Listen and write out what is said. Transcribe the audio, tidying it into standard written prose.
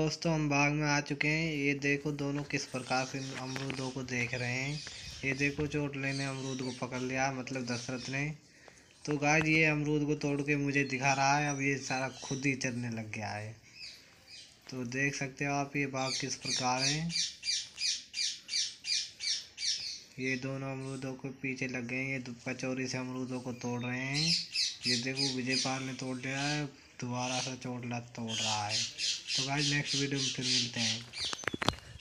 दोस्तों हम बाग में आ चुके हैं। ये देखो दोनों किस प्रकार से अमरूदों को देख रहे हैं। ये देखो चोटले ने अमरूद को पकड़ लिया, मतलब दशरथ ने। तो गाइस ये अमरूद को तोड़ के मुझे दिखा रहा है। अब ये सारा खुद ही चरने लग गया है। तो देख सकते हो आप ये बाग किस प्रकार है। ये दोनों अमरूदों के पीछे लग गए हैं। ये कचौरी से अमरूदों को तोड़ रहे हैं। ये देखो विजय पाल ने तोड़ लिया है, दोबारा से चोटला तोड़ रहा है। तो गाइस नेक्स्ट वीडियो में फिर मिलते हैं।